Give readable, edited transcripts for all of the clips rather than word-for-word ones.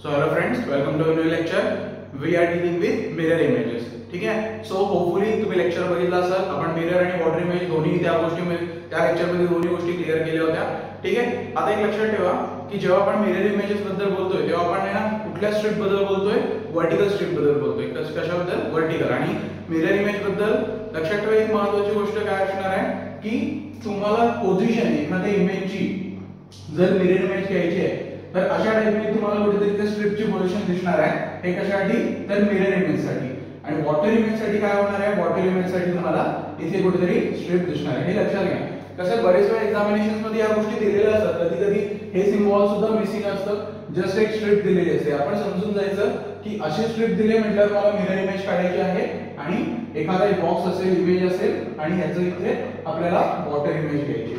So hello friends, welcome to a new lecture. We are dealing with mirror images. ठीक आहे. So hopefully तुम्ही lecture बघितला असाल. आपण मिरर आणि वॉटर इमेज दोन्ही त्या लेक्चरमध्ये दोन्ही गोष्टी क्लिअर केल्या होत्या. ठीक आहे. आता एक लक्षात ठेवा की जेव्हा आपण मिरर इमेजेस बद्दल बोलतोय तेव्हा आपण आहे ना कुठल्या स्ट्रिप बद्दल बोलतोय, वर्टिकल स्ट्रिप बद्दल बोलतोय. कशाबद्दल? वर्टिकल. आणि मिरर इमेज बद्दल लक्षात ठेवा एक महत्त्वाची गोष्ट काय असणार आहे की तुम्हाला पोझिशन एखाद्या इमेजची जर मिरर इमेज घ्यायची आहे तर अशा टाइपने तुम्हाला कुठेतरी त्या स्ट्रिपची पोझिशन दिसणार आहे. हे कशासाठी? तर मिरर इमेजसाठी. आणि वॉटर इमेजसाठी काय होणार आहे? वॉटर इमेजसाठी तुम्हाला इथे कुठेतरी स्ट्रिप दिसणार आहे. हे लक्षात घ्या. कसं बरेच वेळा एक्झामिनेशन्स मध्ये या गोष्टी दिलेल्या असतात. कधी-कधी हे सिम्बॉल सुद्धा मिसिंग असतं. जस्ट एक स्ट्रिप दिलेली असते. आपण समजून जायचं की अशी स्ट्रिप दिली म्हटल्यावर मला मिरर इमेज काढायची आहे आणि एखादा बॉक्स असेल, इमेज असेल आणि ह्याचं इथे आपल्याला वॉटर इमेज घ्यायची.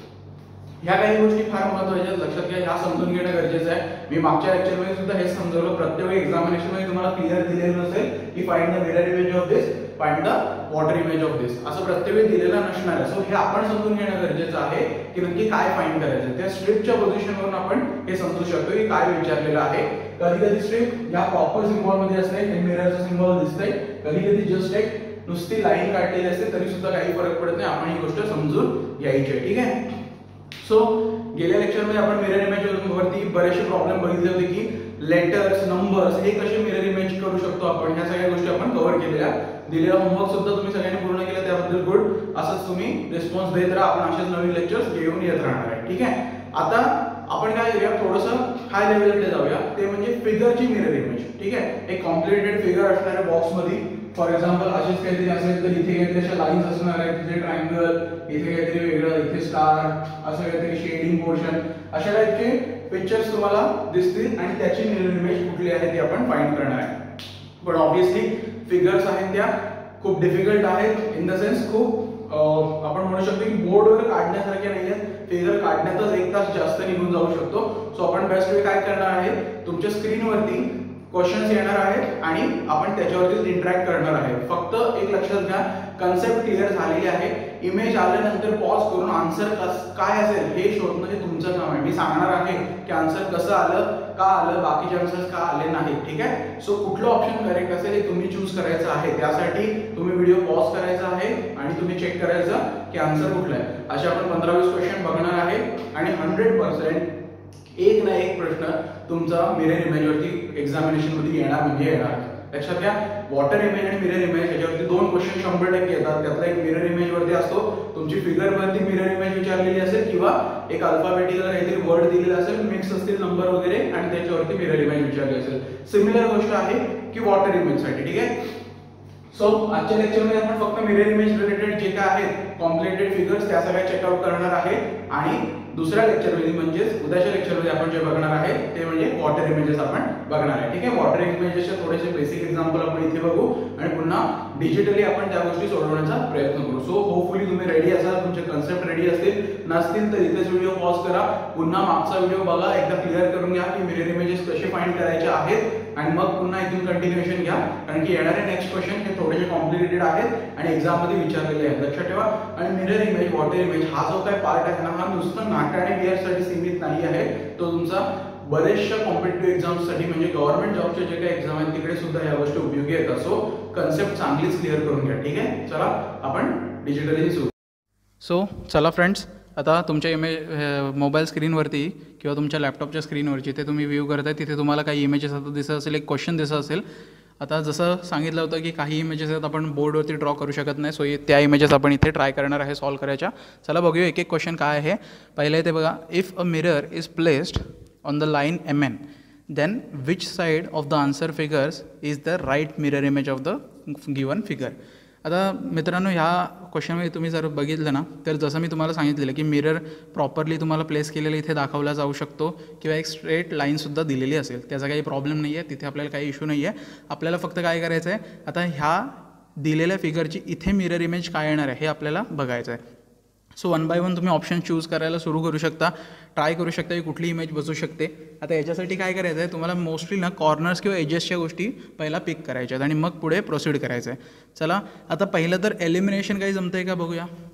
ह्या काही गोष्टी फार महत्त्वाच्या आहेत. लक्षात घ्या. ह्या समजून घेणं गरजेचं आहे. मी मागच्या लेक्चरमध्ये सुद्धा हेच समजवलं. प्रत्येक एक्झामिनेशन मध्ये तुम्हाला क्लिअर दिलेलं नसेल की find the mirror image of this, find the water image of this, असं प्रत्येक दिलेलं नसणार आहे. सो हे आपण समजून घेणं गरजेचं आहे की नक्की काय फाइंड करायचं. त्या स्ट्रिपच्या पोझिशनवरून आपण हे समजू शकतो की काय विचारलेलं आहे. कधी कधी स्ट्रिप या प्रॉपर सिम्बॉल मध्ये असते, हे मिररचं सिम्बॉल दिसतंय. कधी कधी जस्ट एक नुसती लाईन काढलेली असते तरी सुद्धा काही फरक पडत नाही. आपण ही गोष्ट समजून घ्यायची आहे. ठीक आहे. सो गेल्या लेक्चरमध्ये आपण मिरर इमेज वरती बरेचसे प्रॉब्लेम बघितले होते की लेटर्स, नंबर्स हे कसे मिरर इमेज करू शकतो आपण. ह्या सगळ्या गोष्टी आपण कव्हर केलेल्या. दिलेला होमवर्क सुद्धा तुम्ही सगळ्यांनी पूर्ण केला, त्याबद्दल गुड. असंच तुम्ही रिस्पॉन्स देत राहा. आपण असेच नवीन लेक्चर्स घेऊन येत राहणार आहे. ठीक आहे. आता आपण काय करूया, थोडंसं हाय लेवलकडे जाऊया. ते म्हणजे फिगरची मिरर इमेज. ठीक आहे. एक कॉम्प्लिकेटेड फिगर असणार आहे बॉक्स मध्ये. फॉर एक्झाम्पल असेच काहीतरी असेल तर इथे काहीतरी अशा लाईन्स असणार आहेत, इथे ट्रायंगल, इथे काहीतरी वेगळं, इथे स्टार, असं काहीतरी शेडिंग पोर्शन, अशा टाइपचे पिक्चर्स तुम्हाला दिसतील आणि त्याची मिरर इमेज कुठली आहे ती आपण फाइंड करणार आहे. पण ऑब्विसली फिगर्स आहेत त्या खूप डिफिकल्ट आहेत. इन द सेन्स खूप आपण म्हणू शकतो की बोर्डवर काढण्यासारखे नाही आहेत. फिगर काढण्यातच 1 तास जास्त निघून जाऊ शकतो. सो आपण बेस्ट वे काय करणार आहे, तुमच्या स्क्रीनवरती क्वेश्चन्स येणार आहेत आणि आपण त्याच्यावरती इंटरॅक्ट करणार आहे. फक्त एक लक्षात घ्या, कन्सेप्ट क्लिअर झालेली आहे. इमेज आल्यानंतर पॉज करून आन्सर काय असेल हे शोधणं हे तुमचं काम आहे. मी सांगणार आहे की आन्सर कसं आलं, का आलं, बाकीचे आन्सर्स का आले नाही. ठीक आहे. सो कुठलं ऑप्शन करेक्ट असेल हे तुम्ही चूज करायचं आहे. त्यासाठी तुम्ही व्हिडिओ पॉज करायचा आहे आणि तुम्ही चेक करायचं की आन्सर कुठला आहे. असे आपण 15-20 क्वेश्चन बघणार आहे आणि 100% एक ना एक प्रश्न तुमचा मिरर इमेज वरती एक्झामिनेशन मध्ये येणार म्हणजे येणार. लक्षात घ्या. वॉटर इमेज आणि मिरर इमेज याच्यावरती 2 क्वेश्चन 100% येतात. त्यातला एक मिरर इमेज वरती असतो. तुमची फिगर वरती मिरर इमेज विचारलेली असेल किंवा एक अल्फाबेटिकल काहीतरी वर्ड दिलेला असेल, मिक्स असतील नंबर वगैरे आणि त्याच्यावरती मिरर इमेज विचारली असेल. सिमिलर गोष्ट आहे की वॉटर इमेज साठी. ठीक आहे. सो आजच्या लेक्चरमध्ये आपण फक्त मिरर इमेज रिलेटेड जे काय आहेत कॉम्प्लिकेटेड फिगर्स त्या सगळ्या चेकआउट करणार आहे. आणि दुसऱ्या लेक्चरमध्ये म्हणजेच उद्याच्या लेक्चरमध्ये आपण जे बघणार आहे ते म्हणजे वॉटर इमेजेस आपण बघणार आहे. ठीक आहे. वॉटर इमेजेसचे थोडेसे बेसिक एक्झाम्पल आपण इथे बघू आणि पुन्हा डिजिटली आपण त्या गोष्टी सोडवण्याचा प्रयत्न करू. सो होपफुली तुम्ही रेडी असाल, तुमचे कन्सेप्ट रेडी असतील. नसतील तर इथेच व्हिडिओ पॉज करा, पुन्हा मागचा व्हिडिओ बघा, एकदा क्लिअर करून घ्या की मिरर इमेजेस कसे फाइंड करायचे आहेत आणि मग पुन्हा इथून कंटिन्युएशन घ्या. कारण की येणारे नेक्स्ट क्वेश्चन हे थोडेसे कॉम्प्लिकेटेड आहेत आणि एक्झाम मध्ये विचारलेले आहेत. लक्षात ठेवा. आणि मिरर इमेज, वॉटर इमेज हा जो काय पार्ट आहे ना, हा नुसतं नाटा आणि बिअर साठी सीमित नाही आहे. तो तुमचा बरेचशा कॉम्पिटिटिव्ह एक्झाम्स साठी म्हणजे गव्हर्नमेंट जॉबचे जे काही एक्झाम आहेत तिकडे सुद्धा या गोष्टी उपयोगी येतात. सो कन्सेप्ट चांगलीच क्लिअर करून घ्या. ठीक आहे. चला आपण डिजिटली सुरू. सो चला फ्रेंड्स, आता तुमच्या मोबाईल स्क्रीनवरती किंवा तुमच्या लॅपटॉपच्या स्क्रीनवरची ते तुम्ही व्ह्यू करताय, तिथे तुम्हाला काही इमेजेस आता दिसत असेल, एक क्वेश्चन दिसत असेल. आता जसं सांगितलं होतं की काही इमेजेस आहेत आपण बोर्डवरती ड्रॉ करू शकत नाही. सो त्या इमेजेस आपण इथे ट्राय करणार आहे सॉल्व करायच्या. चला बघूया एक एक क्वेश्चन काय आहे. पहिलं इथे बघा, if a mirror is placed on the line MN then which side of the answer figures is the right mirror image of the given figure. आता मित्रांनो, ह्या क्वेश्चनमध्ये तुम्ही जर बघितलं ना तर जसं मी तुम्हाला सांगितलेलं की मिरर प्रॉपरली तुम्हाला प्लेस केलेलं इथे दाखवला जाऊ शकतो किंवा एक स्ट्रेट लाईनसुद्धा दिलेली असेल, त्याचा काही प्रॉब्लेम नाही आहे. तिथे आपल्याला काही इश्यू नाही आहे. आपल्याला फक्त काय करायचं आहे, आता ह्या दिलेल्या फिगरची इथे मिरर इमेज काय येणार आहे हे आपल्याला बघायचं आहे. सो 1 बाय 1 तुम्ही ऑप्शन चूज करायला सुरू करू शकता, ट्राय करू शकता की कुठली इमेज बसू शकते. आता याच्यासाठी काय करायचं आहे, तुम्हाला मोस्टली ना कॉर्नर्स किंवा एजेसच्या गोष्टी पहिला पिक करायच्या आहेत आणि मग पुढे प्रोसीड करायचं आहे. चला आता पहिलं तर एलिमिनेशन काही जमतं आहे का बघूया.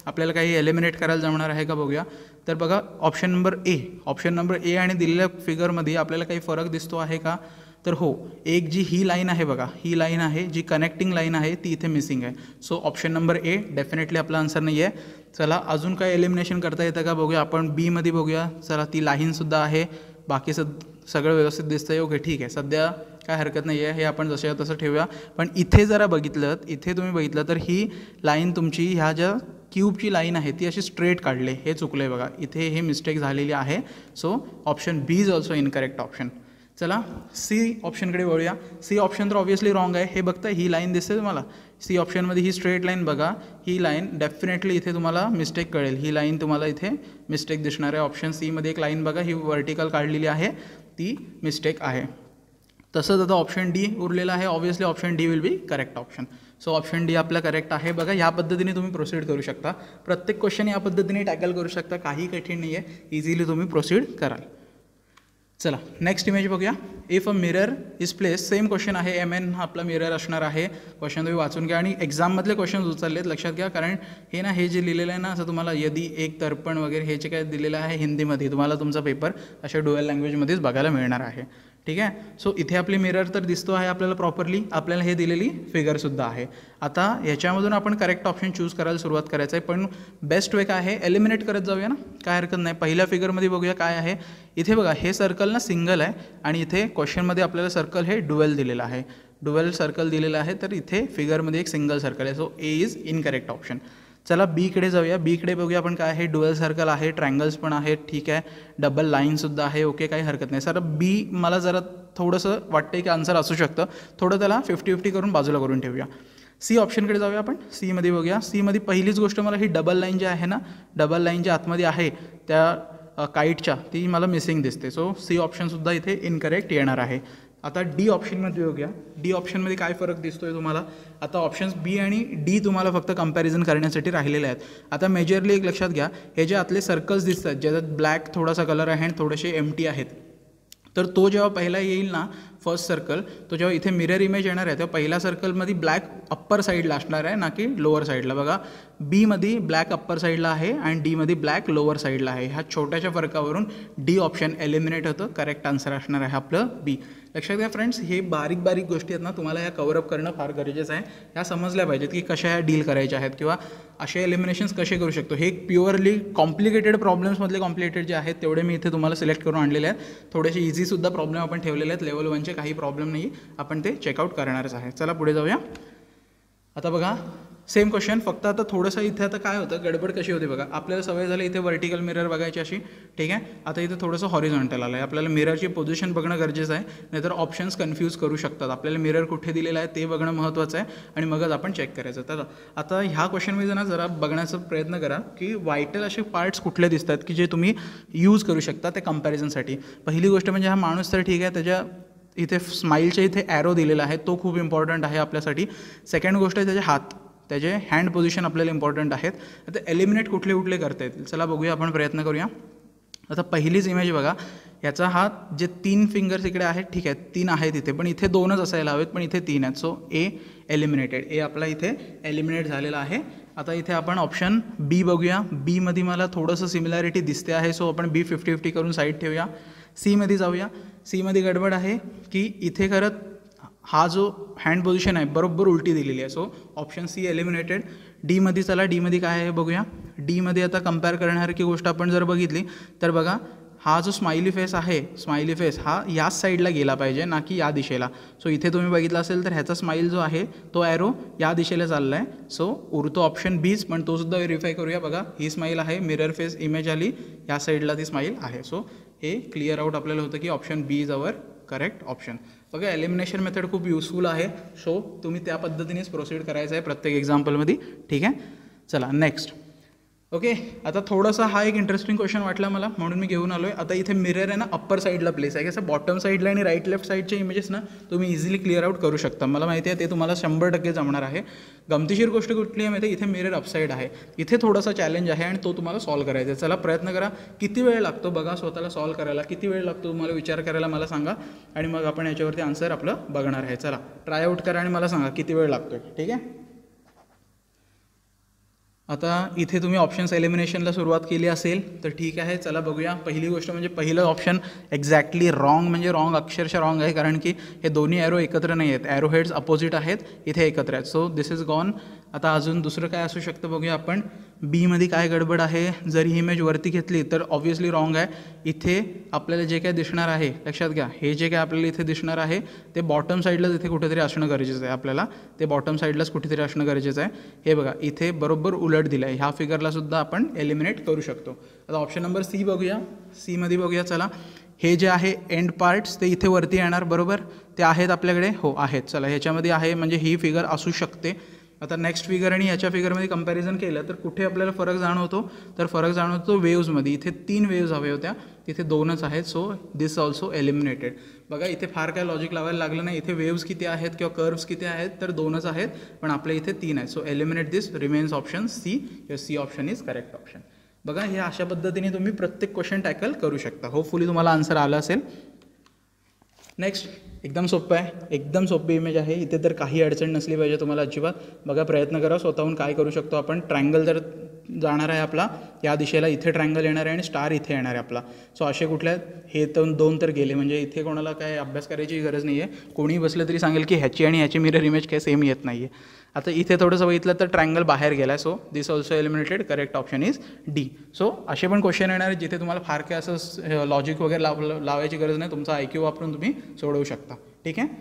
आपल्याला काही एलिमिनेट करायला जमणार आहे का बघूया. तर बघा ऑप्शन नंबर ए आणि दिलेल्या फिगरमध्ये आपल्याला काही फरक दिसतो आहे का. तर हो, एक जी ही लाईन आहे बघा, ही लाईन आहे जी कनेक्टिंग लाईन आहे ती इथे मिसिंग आहे. So option number A definitely आपला आन्सर नाही आहे. चला अजून काय एलिमिनेशन करता येतं का बघूया. आपण बीमध्ये बघूया. चला ती लाईनसुद्धा आहे, बाकी सगळं व्यवस्थित दिसतं आहे. ओके ठीक आहे, सध्या काय हरकत नाही आहे, हे आपण जसं तसं ठेवूया. पण इथे जरा बघितलं, इथे तुम्ही बघितलं तर ही लाईन तुमची ह्या ज्या क्यूबची लाईन आहे ती अशी स्ट्रेट काढली, हे चुकलं आहे बघा, इथे हे मिस्टेक झालेली आहे. So option B is also incorrect option. चला सी ऑप्शनकडे वळूया. सी ऑप्शन तर ऑब्व्हियसली रॉंग आहे. हे बघता ही लाईन दिसते तुम्हाला, सी ऑप्शनमध्ये ही स्ट्रेट लाईन बघा, ही लाईन डेफिनेटली इथे तुम्हाला मिस्टेक कळेल. ही लाईन तुम्हाला इथे मिस्टेक दिसणार आहे. ऑप्शन सीमध्ये एक लाईन बघा, ही व्हर्टिकल काढलेली आहे, ती मिस्टेक आहे. तसंच आता ऑप्शन डी उरलेला आहे. Obviously option D will be correct option. So option D आपला करेक्ट आहे. बघा ह्या पद्धतीने तुम्ही प्रोसीड करू शकता. प्रत्येक क्वेश्चन या पद्धतीने टॅकल करू शकता, काही कठीण नाही आहे, इझिली तुम्ही प्रोसीड कराल. चला नेक्स्ट इमेज बघूया. If a mirror is place, same question आहे, MN हा आपला मिरर असणार आहे. क्वेश्चन तुम्ही वाचून घ्या आणि एक्झाममधले क्वेश्चन उचललेत लक्षात घ्या, कारण हे ना, हे जे लिहिलेलं आहे ना, असं तुम्हाला यदि एक दर्पण वगैरे हे जे काय दिलेलं आहे हिंदीमध्ये, तुम्हाला तुमचा पेपर अशा डुअल लँग्वेजमध्येच बघायला मिळणार आहे. ठीक आहे. सो इथे आपली मिरर तर दिसतो आहे आपल्याला प्रॉपरली, आपल्याला हे दिलेली फिगरसुद्धा आहे. आता ह्याच्यामधून आपण करेक्ट ऑप्शन चूज करायला सुरुवात करायचं आहे, पण बेस्ट वे काय आहे, एलिमिनेट करत जाऊया ना, काय हरकत नाही. पहिल्या फिगरमध्ये बघूया काय आहे. इथे बघा हे सर्कल ना सिंगल आहे आणि इथे क्वेश्चनमध्ये आपल्याला सर्कल हे डुअल दिलेलं आहे, डुअल सर्कल दिलेलं आहे. तर इथे फिगरमध्ये एक सिंगल सर्कल आहे. So A is incorrect option. चला बीकडे जाऊया. बीकडे बघूया आपण काय आहे. डुअल सर्कल आहे, ट्रायंगल्स पण आहेत, ठीक आहे, डबल लाईनसुद्धा आहे. ओके काही हरकत नाही. सर बी मला जरा थोडंसं वाटतं की आन्सर असू शकतं, थोडं त्याला 50-50 करून बाजूला करून ठेवूया. सी ऑप्शनकडे जाऊया आपण. सीमध्ये बघूया. सीमध्ये पहिलीच गोष्ट मला ही डबल लाईन जी आहे ना, डबल लाईन जी आतमध्ये आहे त्या काईटच्या, ती मला मिसिंग दिसते. सो सी ऑप्शनसुद्धा इथे इनकरेक्ट येणार आहे. आता डी ऑप्शनमध्ये बघूया. डी ऑप्शनमध्ये काय फरक दिसतोय तुम्हाला. आता ऑप्शन्स बी आणि डी तुम्हाला फक्त कंपॅरिझन करण्यासाठी राहिलेले आहेत. आता मेजरली एक लक्षात घ्या, हे जे आतले सर्कल्स दिसतात ज्याच्यात ब्लॅक थोडासा कलर आहे आणि थोडेसे एम्प्टी आहेत, तर तो जेव्हा पहिला येईल ना फर्स्ट सर्कल, तो जेव्हा इथे मिरर इमेज येणार आहे तेव्हा पहिल्या सर्कलमध्ये ब्लॅक अप्पर साईडला असणार आहे ना की लोअर साईडला. बघा बीमध्ये ब्लॅक अप्पर साईडला आहे आणि डीमध्ये ब्लॅक लोअर साईडला आहे. ह्या छोट्याशा फरकावरून डी ऑप्शन एलिमिनेट होतं. करेक्ट आन्सर असणार आहे आपलं बी. लक्षात घ्या फ्रेंड्स, हे बारीक बारीक गोष्टी आहेत ना, तुम्हाला ह्या कव्हरअप करणं फार गरजेचं आहे. ह्या समजल्या पाहिजेत की कशा ह्या डील करायच्या आहेत किंवा असे एलिमिनेशन्स कसे करू शकतो. हे प्युअरली कॉम्प्लिकेटेड प्रॉब्लेम्समधले कॉम्प्लिकेटेड जे आहेत तेवढे मी इथे तुम्हाला सिलेक्ट करून आणलेले आहेत. थोडेसे इझीसुद्धा प्रॉब्लेम आपण ठेवलेले आहेत. लेवल 1चे काही प्रॉब्लेम नाही, आपण ते चेकआउट करणारच आहे. चला पुढे जाऊया. आता बघा सेम क्वेश्चन, फक्त आता थोडंसं इथे आता काय होतं, गडबड कशी होते बघा. आपल्याला सवय झाली इथे व्हर्टिकल मिरर बघायची अशी, ठीक आहे. आता इथे थोडंसं हॉरिझॉन्टल आलं आहे. आपल्याला मिररची पोझिशन बघणं गरजेचं आहे, नाहीतर ऑप्शन्स कन्फ्यूज करू शकतात. आपल्याला मिरर कुठे दिलेलं आहे ते बघणं महत्त्वाचं आहे आणि मगच आपण चेक करायचं. तर आता ह्या क्वेश्चनमध्ये ना जरा बघण्याचा प्रयत्न करा की वायटल असे पार्ट्स कुठले दिसतात की जे तुम्ही यूज करू शकता त्या कंपॅरिझनसाठी. पहिली गोष्ट म्हणजे हा माणूस तर ठीक आहे, त्याच्या इथे स्माईलच्या इथे ॲरो दिलेला आहे, तो खूप इम्पॉर्टंट आहे आपल्यासाठी. सेकंड गोष्ट आहे त्याचे हात, त्याचे हँड पोझिशन आपल्याला इम्पॉर्टंट आहेत. आता एलिमिनेट कुठले कुठले करता येतील, चला बघूया, आपण प्रयत्न करूया. आता पहिलीच इमेज बघा, याचा हात जे 3 फिंगर्स इकडे आहेत, ठीक आहे 3 आहेत इथे, पण इथे 2च असायला हवेत, पण इथे 3 आहेत. सो ए एलिमिनेटेड, ए आपला इथे एलिमिनेट झालेला आहे. आता इथे आपण ऑप्शन बी बघूया. बीमध्ये मला थोडंसं सिमिलॅरिटी दिसते आहे, सो आपण बी 50-50 करून साईड ठेवूया. सीमध्ये जाऊया. सीमध्ये गडबड आहे की इथे खरं हा जो हँड पोझिशन आहे बरोबर उलटी दिलेली आहे. So option C eliminated. डीमध्ये चला, डीमध्ये काय आहे बघूया. डीमध्ये आता कंपेअर करण्यासारखी गोष्ट आपण जर बघितली तर बघा, हा जो स्माइली फेस आहे, स्माइली फेस हा याच साईडला गेला पाहिजे ना की या दिशेला. सो इथे तुम्ही बघितलं असेल तर ह्याचा स्माईल जो आहे तो ॲरो या दिशेला चालला आहे. सो उरतो ऑप्शन बीच, पण तो सुद्धा व्हेरीफाय करूया. बघा ही स्माईल आहे, मिरर फेस इमेज आली, या साईडला ती स्माईल आहे. सो हे क्लिअर आउट आपल्याला होतं की option B is our correct option. बघा एलिमिनेशन मेथड खूप युजफुल आहे, सो तुम्ही त्या पद्धतीनेच प्रोसीड करायचं आहे प्रत्येक एक्झाम्पलमध्ये, ठीक आहे. चला नेक्स्ट. ओके, आता थोडासा हा एक इंटरेस्टिंग क्वेश्चन वाटला मला, म्हणून मी घेऊन आलो आहे. आता इथे मिरर आहे ना अप्पर साईडला प्लेस आहे, कसं बॉटम साईडला आणि राईट लेफ्ट साईडचे इमेजेस ना तुम्ही इझिली क्लिअर आउट करू शकता. मला माहिती आहे ते तुम्हाला 100% जमणार आहे. गमतीशीर गोष्ट कुठली आहे माहिती आहे, इथे मिरर अपसाईड आहे, इथे थोडासा चॅलेंज आहे आणि तो तुम्हाला सॉल्व करायचा आहे. चला प्रयत्न करा. किती वेळ लागतो बघा स्वतःला सॉल्व करायला, किती वेळ लागतो तुम्हाला विचार करायला मला सांगा, आणि मग आपण याच्यावरती आन्सर आपलं बघणार आहे. चला ट्राय आउट करा आणि मला सांगा किती वेळ लागतो, ठीक आहे. आता इथे तुम्ही ऑप्शन्स एलिमिनेशनला सुरुवात केली असेल तर ठीक आहे. चला बघूया. पहिली गोष्ट म्हणजे पहिलं ऑप्शन एक्झॅक्टली रॉंग, म्हणजे रॉंग, अक्षरशः रॉंग आहे, कारण की हे दोन्ही ॲरो एकत्र नाही आहेत, ॲरो हेड्स अपोजिट आहेत, इथे एकत्र आहेत. So this is gone. आता अजून दुसरं काय असू शकतं बघूया आपण. बीमध्ये काय गडबड आहे. जर ही इमेज वरती घेतली तर ऑब्व्हियसली रॉंग आहे. इथे आपल्याला जे काय दिसणार आहे, लक्षात घ्या, हे जे काय आपल्याला इथे दिसणार आहे ते बॉटम साईडलाच इथे कुठेतरी असणं गरजेचं आहे. आपल्याला ते बॉटम साईडलाच कुठेतरी असणं गरजेचं आहे. हे बघा इथे बरोबर उलट दिलं आहे. ह्या फिगरला सुद्धा आपण एलिमिनेट करू शकतो. आता ऑप्शन नंबर सी बघूया. सीमध्ये बघूया. चला, हे जे आहे एंड पार्ट्स ते इथे वरती येणार, बरोबर, ते आहेत आपल्याकडे, हो आहेत. चला, ह्याच्यामध्ये आहे म्हणजे ही फिगर असू शकते. आता नेक्स्ट फिगर आणि ह्याच्या फिगरमध्ये कंपॅरिझन केलं तर कुठे आपल्याला फरक जाणवतो, तर फरक जाणवतो वेव्समध्ये. इथे 3 वेव्स हवे होत्या, तिथे 2च आहेत. So this also eliminated. बघा इथे फार काय लॉजिक लावायला लागलं नाही. इथे वेव्स किती आहेत किंवा कर्व्स किती आहेत, तर 2च आहेत, पण आपल्या इथे 3 आहेत. So eliminate this, remains option C. C option is correct option. बघा हे अशा पद्धतीने तुम्ही प्रत्येक क्वेश्चन टॅकल करू शकता. होपफुली तुम्हाला आन्सर आला असेल. नेक्स्ट एकदम सोपं आहे, एकदम सोपी इमेज आहे. इथे तर काही अडचण नसली पाहिजे तुम्हाला अजिबात. बघा प्रयत्न करा स्वतःहून काय करू शकतो आपण. ट्रायंगल जर जाणार आहे आपला या दिशेला, इथे ट्रायंगल येणार आहे आणि स्टार इथे येणार आहे आपला. सो असे कुठले आहेत, हे तर 2 तर गेले, म्हणजे इथे कोणाला काय अभ्यास करायची गरज नाही आहे. कोणी बसलं तरी सांगेल की ह्याची आणि ह्याची मिरर इमेज काय सेम येत नाही आहे. आता इथे थोडंसं बघितलं तर ट्रायंगल बाहेर गेला आहे. So this also eliminated. Correct option is D. So असे पण क्वेश्चन येणार आहेत जिथे तुम्हाला फार काय असं लॉजिक वगैरे लावायची गरज नाही. तुमचा IQ वापरून तुम्ही सोडवू शकता. ठीक आहे.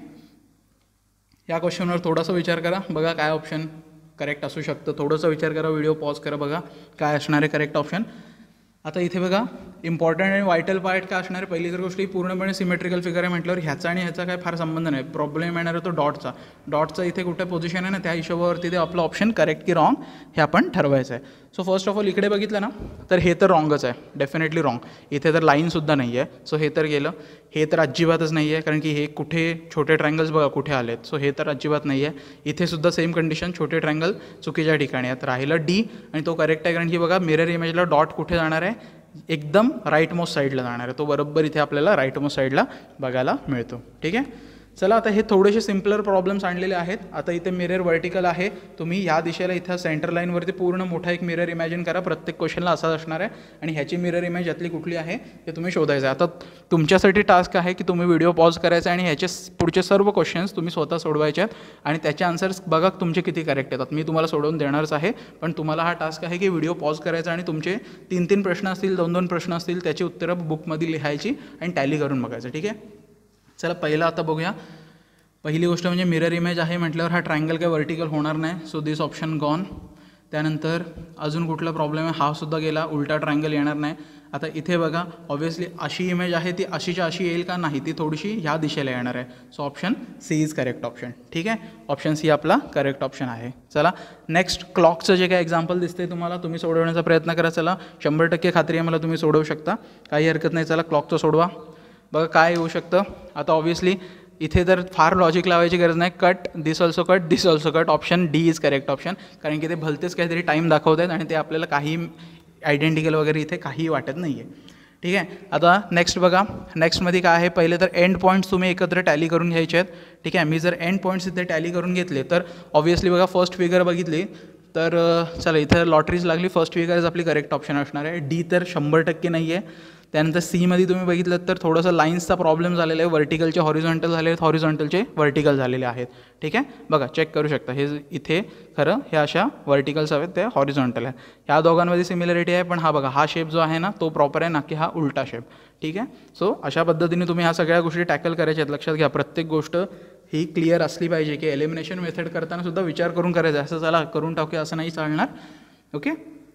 या क्वेश्चनवर थोडासा विचार करा. बघा काय ऑप्शन करेक्ट असू शकतं. थोडंसं विचार करा, व्हिडिओ पॉज करा, बघा काय असणार आहे करेक्ट ऑप्शन. आता इथे बघा इम्पॉर्टंट आणि वायटल पार्ट काय असणार आहे. पहिली तर गोष्ट ही पूर्णपणे सिमेट्रिकल फिगर आहे म्हटल्यावर ह्याचा आणि ह्याचा काय फार संबंध नाही. प्रॉब्लेम येणार आहे तो डॉटचा. डॉटचा इथे कुठे पोझिशन आहे ना, त्या हिशोबावरती ते आपलं ऑप्शन करेक्ट की रॉंग हे आपण ठरवायचं आहे. सो फर्स्ट ऑफ ऑल इकडे बघितलं ना तर हे तर रॉंगच आहे, डेफिनेटली रॉंग. इथे तर लाईनसुद्धा नाही आहे. सो हे तर गेलं. हे तर अजिबातच नाही आहे, कारण की हे कुठे छोटे ट्रायंगल्स बघा कुठे आलेत. सो हे तर अजिबात नाही आहे. इथे सुद्धा सेम कंडिशन, छोटे ट्रायंगल चुकीच्या ठिकाणी आहेत. राहिलं डी, आणि तो करेक्ट आहे कारण की बघा मिरर इमेजला डॉट कुठे जाणार आहे, एकदम राईट मोस्ट साईडला जाणार आहे. तो बरोबर इथे आपल्याला राईट मोस्ट साईडला बघायला मिळतो. ठीक आहे. चला, आता हे थोडेसे सिम्पलर प्रॉब्लेम्स आणलेले आहेत. आता इथे मिरर वर्टिकल आहे. तुम्ही ह्या दिशेला इथं सेंटर लाईनवरती पूर्ण मोठा एक मिरर इमॅजिन करा. प्रत्येक क्वेश्चनला असाच असणार आहे, आणि ह्याची मिरर इमेज यातली कुठली आहे ते तुम्ही शोधायचं आहे. आता तुमच्यासाठी टास्क आहे की तुम्ही व्हिडिओ पॉज करायचा आणि ह्याचे पुढचे सर्व क्वेश्चन्स तुम्ही स्वतः सोडवायचे आहेत, आणि त्याचे आन्सर्स बघा तुमचे किती करेक्ट येतात. मी तुम्हाला सोडवून देणारच आहे, पण तुम्हाला हा टास्क आहे की व्हिडिओ पॉज करायचा आणि तुमचे 3-3 प्रश्न असतील, 2-2 प्रश्न असतील, त्याची उत्तरं बुकमध्ये लिहायची आणि टॅली करून बघायचं. ठीक आहे. चला पहिला आता बघूया. पहिली गोष्ट म्हणजे मिरर इमेज आहे म्हटल्यावर हा ट्रायंगल काय वर्टिकल होणार नाही. So this option gone. त्यानंतर अजून कुठला प्रॉब्लेम आहे, हा सुद्धा गेला. उलटा ट्रायंगल येणार नाही. आता इथे बघा ऑब्व्हियसली अशी इमेज आहे, ती अशीच्या अशी येईल का, नाही, ती थोडीशी ह्या दिशेला येणार आहे. So option C is correct option. ठीक आहे. ऑप्शन सी आपला करेक्ट ऑप्शन आहे. चला नेक्स्ट, क्लॉकचं जे काय एक्झाम्पल दिसते तुम्हाला, तुम्ही सोडवण्याचा प्रयत्न करा. चला 100% खात्री आहे मला तुम्ही सोडवू शकता, काही हरकत नाही. चला क्लॉकचं सोडवा. बघा काय येऊ शकतं. आता ऑब्व्हियसली इथे तर फार लॉजिक लावायची गरज नाही. Cut, this also cut, this also cut. Option D is correct option, कारण की ते भलतेच काहीतरी टाईम दाखवत आहेत आणि ते आपल्याला काही आयडेंटिकल वगैरे इथे काहीही वाटत नाही आहे. ठीक आहे. आता नेक्स्ट बघा. नेक्स्टमध्ये काय आहे, पहिले तर एंड पॉईंट्स तुम्ही एकत्र टॅली करून घ्यायचे आहेत. ठीक आहे. मी जर एंड पॉईंट्स इथे टॅली करून घेतले तर ऑब्व्हियसली बघा फर्स्ट फिगर बघितली तर चला इथे लॉटरीज लागली. फर्स्ट फिगरच आपली करेक्ट ऑप्शन असणार आहे. डी तर 100% नाही आहे. त्यानंतर सीमध्ये तुम्ही बघितलं तर थोडंसं लाईन्सचा प्रॉब्लेम झालेला आहे. वर्टिकलचे हॉरिझॉन्टल झाले आहेत, हॉरिझॉन्टलचे वर्टिकल झालेले आहेत. ठीक आहे. बघा चेक करू शकता. हे इथे खरं हे अशा वर्टिकल्स हवेत, ते हॉरिझॉन्टल आहे. ह्या दोघांमध्ये सिमिलरिटी आहे, पण हा बघा हा शेप जो आहे ना तो प्रॉपर आहे, ना की हा उलटा शेप. ठीक आहे. सो अशा पद्धतीने तुम्ही ह्या सगळ्या गोष्टी टॅकल करायच्या आहेत. लक्षात घ्या प्रत्येक गोष्ट ही क्लिअर असली पाहिजे की एलिमिनेशन मेथड करताना सुद्धा विचार करून करायचा. असं चला करून टाकूया असं नाही चालणार. ओके.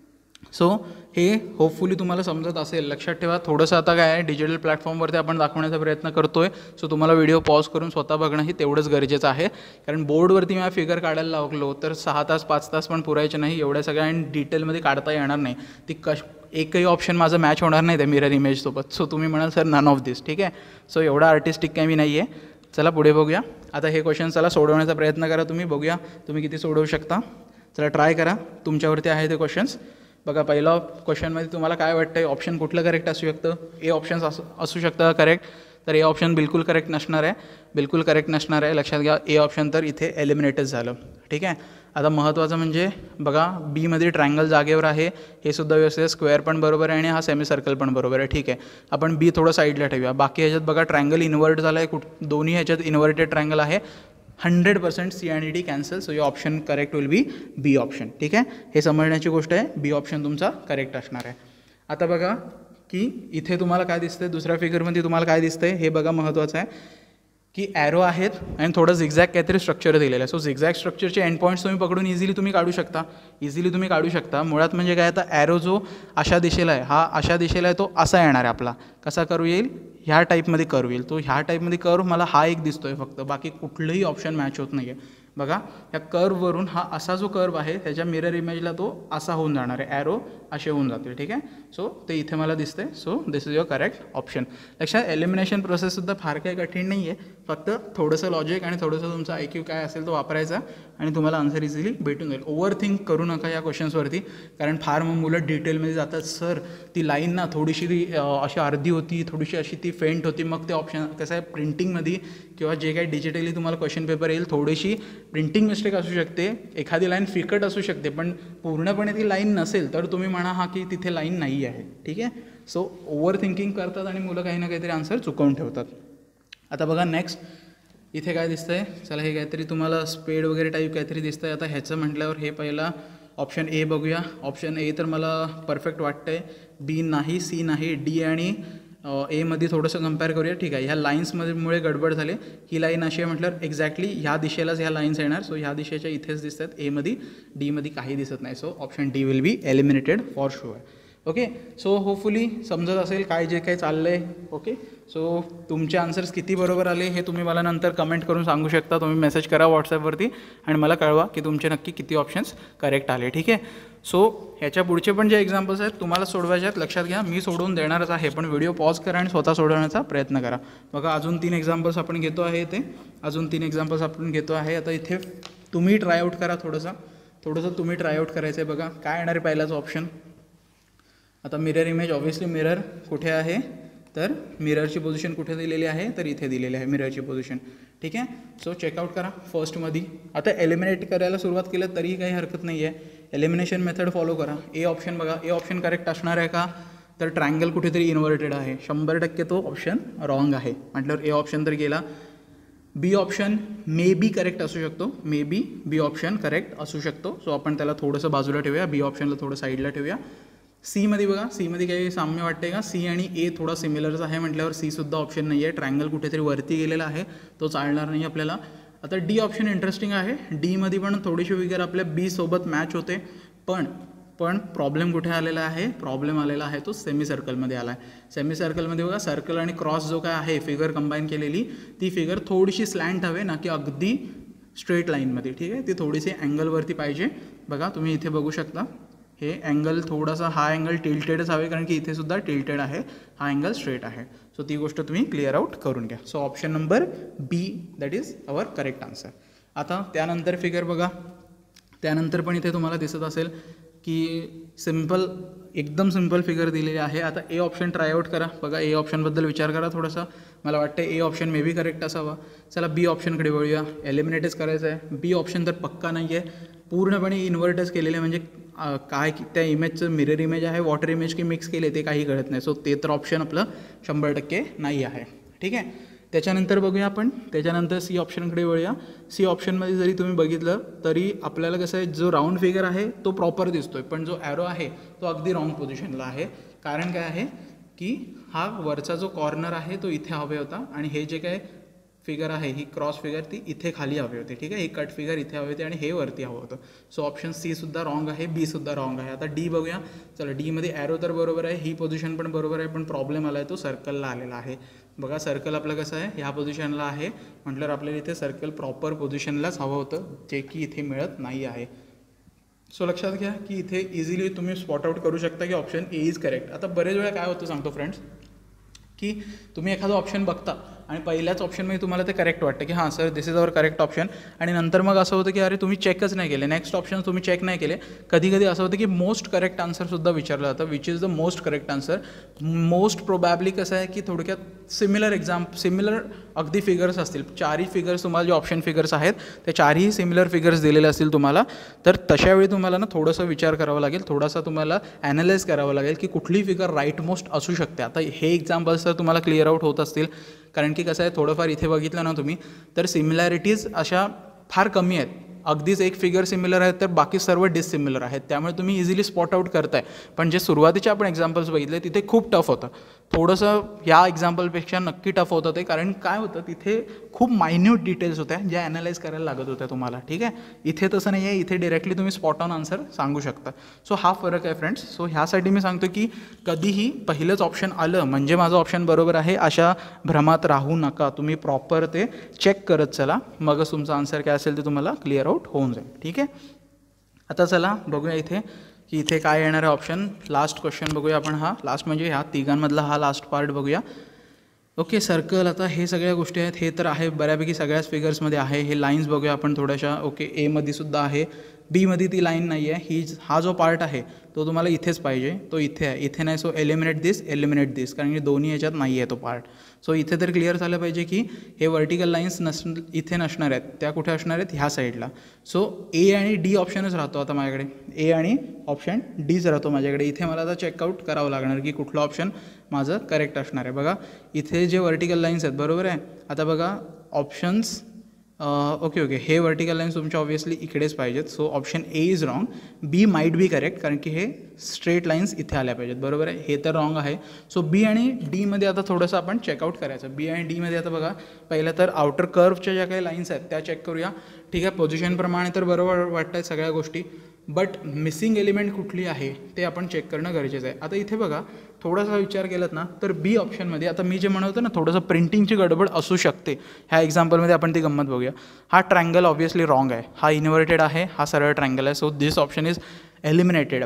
सो हे होपफुली तुम्हाला समजत असेल. लक्षात ठेवा थोडंसं आता काय आहे, डिजिटल प्लॅटफॉर्मवरती आपण दाखवण्याचा प्रयत्न करतो आहे. सो तुम्हाला व्हिडिओ पॉज करून स्वतः बघणं ही तेवढंच गरजेचं आहे, कारण बोर्डवरती मी फिगर काढायला लागलो तर 6 तास 5 तास पण पुरायचे नाही. एवढ्या सगळ्या आणि डिटेलमध्ये काढता येणार नाही. ती एकही ऑप्शन माझं मॅच होणार नाही त्या मिरर इमेजसोबत. सो तुम्ही म्हणाल सर नन ऑफ दिस. ठीक आहे. सो एवढा आर्टिस्टिक काही मी नाही आहे. चला पुढे बघूया. आता हे क्वेश्चन चला सोडवण्याचा प्रयत्न करा तुम्ही. बघूया तुम्ही किती सोडवू शकता. चला ट्राय करा. तुमच्यावरती आहे ते क्वेश्चन्स. बघा पहिला क्वेश्चनमध्ये तुम्हाला काय वाटतं, ऑप्शन कुठलं करेक्ट असू शकतं. ए ऑप्शन असू शकतं करेक्ट. तर ए ऑप्शन बिलकुल करेक्ट नसणार आहे. बिलकुल करेक्ट नसणार आहे. लक्षात घ्या. ए ऑप्शन तर इथे एलिमिनेटच झालं. ठीक आहे. आता महत्त्वाचं म्हणजे बघा बीमध्ये ट्रायंगल जागेवर आहे, हे सुद्धा व्यवस्थित आहे, स्क्वेअर पण बरोबर आहे आणि हा सेमी सर्कल पण बरोबर आहे. ठीक आहे, आपण बी थोडं साईडला ठेवूया. बाकी ह्याच्यात बघा ट्रायंगल इन्व्हर्ट झाला आहे, दोन्ही ह्याच्यात इन्व्हर्टेड ट्रायंगल आहे. 100% सी आणि D cancel. So your option correct will be B option. ठीक आहे, हे समजण्याची गोष्ट आहे. बी ऑप्शन तुमचा करेक्ट असणार आहे. आता बघा की इथे तुम्हाला काय दिसतंय, दुसऱ्या फिगरमध्ये तुम्हाला काय दिसतंय हे बघा, महत्त्वाचं आहे की ॲरो आहेत आणि थोडं झिगझॅग काहीतरी स्ट्रक्चर दिलेलं आहे. सो झिगझॅग स्ट्रक्चरचे एंड पॉईंट्स तुम्ही पकडून इझिली तुम्ही काढू शकता. मुळात म्हणजे काय, आता ॲरो जो अशा दिशेला आहे, हा अशा दिशेला आहे, तो असा येणार आहे आपला. कसा कर्व येईल, ह्या टाईपमध्ये कर्व येईल. तो ह्या टाईपमध्ये कर्व मला हा एक दिसतोय फक्त, बाकी कुठलंही ऑप्शन मॅच होत नाही आहे. बघा ह्या कर्ववरून हा असा जो कर्व आहे त्याच्या मिरर इमेजला तो असा होऊन जाणार आहे, ॲरो असे होऊन जातील. ठीक आहे, सो ते इथे मला दिसतंय. So this is your correct option. लक्षात, एलिमिनेशन प्रोसेससुद्धा फार काही कठीण नाही आहे, फक्त थोडंसं लॉजिक आणि थोडंसं तुमचा IQ काय असेल तो वापरायचा आणि तुम्हाला आन्सर इझिली भेटून जाईल. ओव्हर थिंक करू नका या क्वेश्चन्सवरती, कारण फार मग मुलं डिटेलमध्ये जातात. सर ती लाईन ना थोडीशी अशी अर्धी होती, थोडीशी अशी ती फेंट होती. मग ते ऑप्शन कसं आहे, प्रिंटिंगमध्ये किंवा जे काही डिजिटली तुम्हाला क्वेश्चन पेपर येईल, थोडीशी प्रिंटिंग मिस्टेक असू शकते, एखादी लाईन फिकट असू शकते, पण पूर्णपणे ती लाईन नसेल तर तुम्ही म्हणा हा की तिथे लाईन नाही आहे. ठीक आहे, सो ओव्हर थिंकिंग करतात आणि मुलं काही ना काहीतरी आन्सर चुकवून ठेवतात. आता बघा नेक्स्ट इथे काय दिसतंय, चला हे काहीतरी तुम्हाला स्पेड वगैरे टाईप काहीतरी दिसतंय. आता ह्याचं म्हटल्यावर हे पहिला ऑप्शन ए बघूया. ऑप्शन ए तर मला परफेक्ट वाटतंय. बी नाही, सी नाही, डी आणि एमध्ये थोडंसं कम्पेअर करूया. ठीक आहे, ह्या लाईन्समध्ये मुळे गडबड झाले. ही लाईन अशी आहे म्हटल्यावर एक्झॅक्टली ह्या दिशेलाच ह्या लाईन्स येणार. सो ह्या दिशेच्या इथेच दिसतात, एमध्ये. डीमध्ये काही दिसत नाही. So option D will be eliminated for sure. Okay, so hopefully समजत असेल काय जे काही चाललं आहे. ओके, सो तुमचे आन्सर्स किती बरोबर आले हे तुम्ही मला नंतर कमेंट करून सांगू शकता. तुम्ही मेसेज करा व्हॉट्सॲपवरती आणि मला कळवा की तुमचे नक्की किती ऑप्शन्स करेक्ट आले. ठीक आहे, सो ह्याच्या पुढचे पण जे एक्झाम्पल्स आहेत तुम्हाला सोडवायचे आहेत, लक्षात घ्या. मी सोडवून देणारच आहे, पण व्हिडिओ पॉज करा आणि स्वतः सोडवण्याचा प्रयत्न करा. बघा अजून 3 एक्झाम्पल्स आपण घेतो आहे इथे, आता इथे तुम्ही ट्रायआउट करा. थोडंसं तुम्ही ट्रायआउट करायचं आहे. बघा काय येणार आहे पहिलाच ऑप्शन. आता मिरर इमेज, ऑब्व्हियसली मिरर कुठे आहे, तर मिररची पोझिशन कुठे दिलेली आहे, तर इथे दिलेली आहे मिररची पोझिशन. ठीक आहे, सो चेकआउट करा फर्स्टमध्ये. आता एलिमिनेट करायला सुरुवात केलं तरीही काही हरकत नाही आहे, एलिमिनेशन मेथड फॉलो करा. ए ऑप्शन बघा, ए ऑप्शन करेक्ट असणार आहे का, तर ट्रायंगल कुठेतरी इन्व्हर्टेड आहे. 100% तो ऑप्शन रॉंग आहे म्हटल्यावर ए ऑप्शन तर गेला. बी ऑप्शन मे बी करेक्ट असू शकतो, बी ऑप्शन करेक्ट असू शकतो. सो आपण त्याला थोडंसं बाजूला ठेवूया, बी ऑप्शनला थोडं साईडला ठेवूया. सीमध्ये बघा, सीमध्ये काही साम्य वाटते का, सी आणि ए थोडा सिमिलरच आहे म्हटल्यावर सीसुद्धा ऑप्शन नाही आहे. ट्रायंगल कुठेतरी वरती गेलेला आहे, तो चालणार नाही आपल्याला. आता डी ऑप्शन इंटरेस्टिंग आहे. डीमध्ये पण थोडीशी फिगर आपल्या बी सोबत मॅच होते, पण प्रॉब्लेम कुठे आलेला आहे, प्रॉब्लेम आलेला आहे तो सेमी सर्कलमध्ये आला आहे. सेमी सर्कलमध्ये बघा सर्कल आणि क्रॉस जो काय आहे फिगर कंबाईन केलेली, ती फिगर थोडीशी स्लँट हवे ना की अगदी स्ट्रेट लाईनमध्ये. ठीक आहे, ती थोडीशी अँगलवरती पाहिजे. बघा तुम्ही इथे बघू शकता, हे अँगल थोडासा, हा अँगल टिल्टेडच हवे कारण की इथे सुद्धा टिल्टेड आहे, हा अँगल स्ट्रेट आहे. सो ती गोष्ट तुम्ही क्लिअर आउट करून घ्या. So option number B that is our correct answer. आता त्यानंतर फिगर बघा, त्यानंतर पण इथे तुम्हाला दिसत असेल की एकदम सिंपल फिगर दिलेली आहे. आता ए ऑप्शन ट्रायआउट करा. बघा ए ऑप्शनबद्दल विचार करा थोडासा. मला वाटतं A option may be correct असावा. चला बी ऑप्शनकडे वळूया. एलिमिनेटच करायचं आहे. बी ऑप्शन तर पक्का नाही आहे, पूर्णपणे इन्व्हर्टच केलेले, म्हणजे काय की त्या इमेजचं मिरर इमेज आहे, वॉटर इमेज की मिक्स केले ते काही कळत नाही. सो ते तर ऑप्शन आपलं 100% नाही आहे. ठीक आहे, त्याच्यानंतर बघूया आपण, त्याच्यानंतर सी ऑप्शनकडे वळूया. सी ऑप्शनमध्ये जरी तुम्ही बघितलं तरी आपल्याला कसं आहे, जो राऊंड फिगर आहे तो प्रॉपर दिसतोय, पण जो ॲरो आहे तो अगदी रॉंग पोझिशनला आहे. कारण काय आहे की हा वरचा जो कॉर्नर आहे तो इथे हवे होता आणि हे जे काय फिगर आहे, ही क्रॉस फिगर ती इथे खाली हवी होती. ठीक आहे, ही कट फिगर इथे हवी होती आणि हे वरती हवं होतं. सो ऑप्शन सी सुद्धा रॉंग आहे, बी सुद्धा रॉंग आहे. आता डी बघूया. चला डीमध्ये ॲरो तर बरोबर आहे, ही पोझिशन पण बरोबर आहे, पण प्रॉब्लेम आला आहे तो सर्कलला आलेला आहे. बघा सर्कल आपलं कसं आहे, ह्या पोझिशनला आहे म्हटल्यावर आपल्याला इथे सर्कल प्रॉपर पोझिशनलाच हवं होतं, जे की इथे मिळत नाही आहे. सो लक्षात घ्या की इथे इझिली तुम्ही स्पॉट आउट करू शकता की ऑप्शन ए इज करेक्ट. आता बरेच वेळा काय होतं सांगतो फ्रेंड्स, की तुम्ही एखादा ऑप्शन बघता आणि पहिल्याच ऑप्शनमध्ये तुम्हाला ते करेक्ट वाटतं की हां sir this is our correct option, आणि नंतर मग असं होतं की अरे तुम्ही चेकच नाही केले, नेक्स्ट ऑप्शन तुम्ही चेक नाही केले. कधी कधी असं होतं की मोस्ट करेक्ट आन्सरसुद्धा विचारलं जातं, which is the most correct answer. Most probably कसं आहे की थोडक्यात सिमिलर अगदी फिगर्स असतील, चारही फिगर्स तुम्हाला जे ऑप्शन फिगर्स आहेत ते चारही सिमिलर फिगर्स दिलेले असतील तुम्हाला, तर तशावेळी तुम्हाला ना थोडंसं विचार करावा लागेल, थोडासा तुम्हाला ॲनालाइज करावं लागेल की कुठली फिगर राईट मोस्ट असू शकते. आता हे एक्झाम्पल्स तर तुम्हाला क्लिअर आउट होत असतील, कारण की कसं आहे थोडंफार इथे बघितलं ना तुम्ही तर सिमिलॅरिटीज अशा फार कमी आहेत. अगदीच एक फिगर सिमिलर आहेत तर बाकी सर्व डिससिमिलर आहेत, त्यामुळे तुम्ही इझिली स्पॉट आउट करताय. पण जे सुरुवातीचे आपण एक्झाम्पल्स बघितले तिथे खूप टफ होतं, थोडंसं या एक्झाम्पलपेक्षा नक्की टफ होतं ते, कारण काय होतं तिथे खूप मायन्यूट डिटेल्स होत्या ज्या ॲनालाइज करायला लागत होत्या तुम्हाला. ठीक आहे, इथे तसं नाही आहे, इथे डिरेक्टली तुम्ही स्पॉट ऑन आन्सर सांगू शकता. सो हा फरक आहे फ्रेंड्स. सो ह्यासाठी मी सांगतो की कधीही पहिलंच ऑप्शन आलं म्हणजे माझं ऑप्शन बरोबर आहे अशा भ्रमात राहू नका. तुम्ही प्रॉपर ते चेक करत चला, मगच तुमचा आन्सर काय असेल ते तुम्हाला क्लिअर आउट होऊन जाईल. ठीक आहे, आता चला बघूया इथे की इथे काय येणार आहे ऑप्शन. लास्ट क्वेश्चन बघूया आपण, हा लास्ट म्हणजे ह्या तिघांमधला हा लास्ट पार्ट बघूया. Okay, circle. आता हे सगळ्या गोष्टी आहेत, हे तर आहे बऱ्यापैकी सगळ्याच फिगर्समध्ये आहे. हे लाईन्स बघूया आपण थोड्याशा. ओके, एमध्ये सुद्धा आहे, बीमध्ये ती लाईन नाही आहे. हा जो पार्ट आहे तो तुम्हाला इथेच पाहिजे, तो इथे आहे, इथे नाही. सो एलिमिनेट दिस, कारण की दोन्ही याच्यात नाही आहे तो पार्ट. सो इथे तर क्लिअर झालं पाहिजे की हे वर्टिकल लाईन्स इथे नसणार आहेत, त्या कुठे असणार आहेत ह्या साईडला. सो ए आणि डी ऑप्शनच राहतो आता माझ्याकडे, ए आणि ऑप्शन डीच राहतो माझ्याकडे. इथे मला आता चेकआउट करावं लागणार की कुठलं ऑप्शन माझं करेक्ट असणार आहे. बघा इथे जे वर्टिकल लाईन्स आहेत बरोबर आहे. आता बघा ऑप्शन्स, ओके, हे वर्टिकल लाईन्स तुमच्या ऑब्वियसली इकडेच पाहिजेत. So option A is wrong, B might be correct, कारण की हे स्ट्रेट लाईन्स इथे आल्या पाहिजेत बरोबर आहे. हे तर रॉंग आहे. सो बी आणि डीमध्ये आता थोडंसं आपण चेकआउट करायचं. बी आणि डीमध्ये आता बघा पहिलं तर आउटर कर्वच्या ज्या काही लाईन्स आहेत त्या चेक करूया. ठीक आहे, पोझिशनप्रमाणे तर बरोबर वाटत आहेत सगळ्या गोष्टी, बट मिसिंग एलिमेंट कुठली आहे ते आपण चेक करणं गरजेचं आहे. आता इथे बघा थोडासा विचार केलात ना तर बी ऑप्शनमध्ये, आता मी जे म्हणतो ना थोडंसं प्रिंटिंगची गडबड असू शकते, ह्या एक्झाम्पलमध्ये आपण ती गंमत बघूया. हा ट्रायंगल ऑब्वियसली रॉंग आहे, हा इन्व्हर्टेड आहे, हा सरळ ट्रायंगल आहे. So this option is eliminated.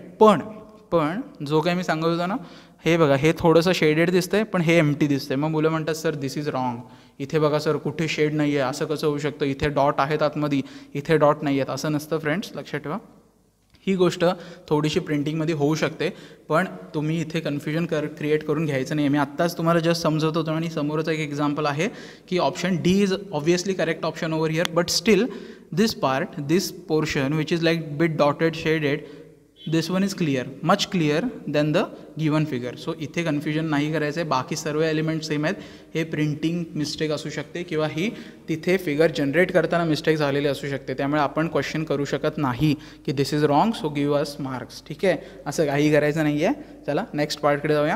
पण जो काही मी सांगत होतो ना, हे बघा हे थोडंसं शेडेड दिसतंय पण हे एम्प्टी दिसतंय. मग मुलं म्हणतात सर दिस इज रॉंग, इथे बघा सर कुठे शेड नाही आहे, असं कसं होऊ शकतं, इथे डॉट आहेत आतमध्ये, इथे डॉट नाही आहेत. असं नसतं फ्रेंड्स, लक्षात ठेवा. ही गोष्ट थोडीशी प्रिंटिंगमध्ये होऊ शकते, पण तुम्ही इथे कन्फ्युजन क्रिएट करून घ्यायचं नाही. मी आत्ताच तुम्हाला जस्ट समजवत होतो आणि समोरच एक एक्झाम्पल आहे की option D is obviously correct option over here, but still this portion which is like bit dotted shaded, this one is clear, much clear than the given figure. So इथे confusion नाही करायचं आहे, बाकी सर्व element same आहेत. हे printing mistake असू शकते किंवा ही तिथे फिगर जनरेट करताना मिस्टेक झालेली असू शकते, त्यामुळे आपण क्वेश्चन करू शकत नाही की this is wrong so give us marks. ठीक आहे, असं काही करायचं नाही आहे. चला नेक्स्ट पार्टकडे जाऊया.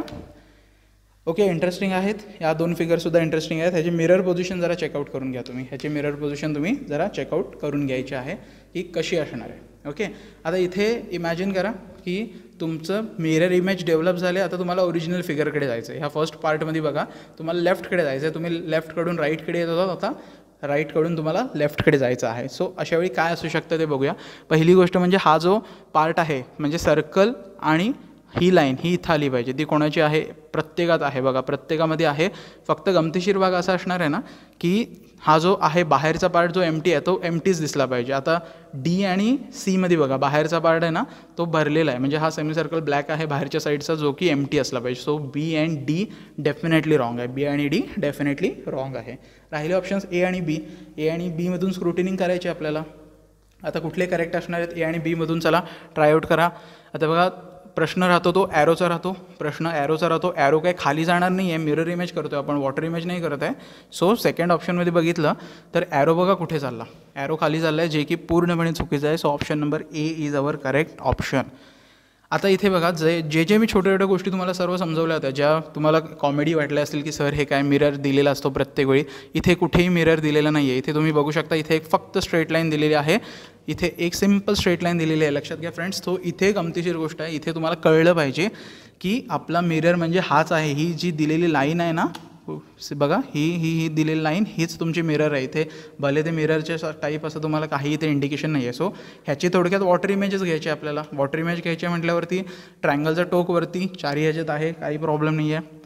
ओके, इंटरेस्टिंग आहेत या दोन फिगरसुद्धा इंटरेस्टिंग आहेत. ह्याची मिरर पोझिशन जरा चेकआउट करून घ्या तुम्ही, ह्याची मिरर पोझिशन तुम्ही जरा चेकआउट करून घ्यायची आहे की कशी असणार आहे. ओके, आता इथे इमॅजिन करा की तुमचं मिरर इमेज डेव्हलप झाले, आता तुम्हाला ओरिजिनल फिगरकडे जायचं आहे. ह्या फर्स्ट पार्टमध्ये बघा तुम्हाला लेफ्टकडे जायचं आहे, तुम्ही लेफ्टकडून राईटकडे येत होता, आता राईटकडून तुम्हाला लेफ्टकडे जायचं आहे. सो अशावेळी काय असू शकतं ते बघूया. पहिली गोष्ट म्हणजे हा जो पार्ट आहे म्हणजे सर्कल आणि ही लाईन ही इथं आली पाहिजे. ती कोणाची आहे, प्रत्येकात आहे बघा, प्रत्येकामध्ये आहे. फक्त गमतीशीर भाग असा असणार आहे ना की हा जो आहे बाहेरचा पार्ट जो एम्प्टी आहे तो एम्प्टीच दिसला पाहिजे. आता डी आणि सीमध्ये बघा बाहेरचा पार्ट आहे ना तो भरलेला आहे, म्हणजे हा सेमी सर्कल ब्लॅक आहे बाहेरच्या साईडचा जो की एम्प्टी असला पाहिजे. So B and D definitely wrong आहे, बी आणि डी डेफिनेटली रॉंग आहे. राहिले ऑप्शन्स ए आणि बी. ए आणि बीमधून स्क्रुटिनिंग करायची आपल्याला. आता कुठले करेक्ट असणार आहेत ए आणि बीमधून, चला ट्रायआउट करा. आता बघा प्रश्न राहतो तो ॲरोचा राहतो. ॲरो काही खाली जाणार नाही आहे, मिरर इमेज करतो आहे आपण, वॉटर इमेज नाही करत आहे. सो सेकंड ऑप्शनमध्ये बघितलं तर ॲरो बघा कुठे चालला, ॲरो खाली चालला आहे, जे की पूर्णपणे चुकीचं आहे. So option number A is our correct option. आता इथे बघा जे मी छोट्या गोष्टी तुम्हाला सर्व समजवल्या होत्या, ज्या तुम्हाला कॉमेडी वाटल्या असतील की सर हे काय मिरर दिलेला असतो प्रत्येक वेळी, इथे कुठेही मिरर दिलेला नाही आहे. इथे तुम्ही बघू शकता इथे एक फक्त स्ट्रेट लाईन दिलेली आहे, इथे एक सिम्पल स्ट्रेट लाईन दिलेली आहे. लक्षात घ्या फ्रेंड्स. तो इथे गमतीशीर गोष्ट आहे, इथे तुम्हाला कळलं पाहिजे की आपला मिरर म्हणजे हाच आहे. ही जी दिलेली लाईन आहे ना बघा, ही दिलेली लाईन हीच तुमची मिरर आहे. इथे भले ते मिररच्या टाईप असं तुम्हाला काही इथे इंडिकेशन नाही आहे. सो ह्याची थोडक्यात वॉटर इमेजेस घ्यायची आपल्याला. वॉटर इमेज घ्यायची म्हटल्यावरती ट्रायंगलचा टोकवरती चारही ह्याच्यात आहे, काही प्रॉब्लेम नाही आहे.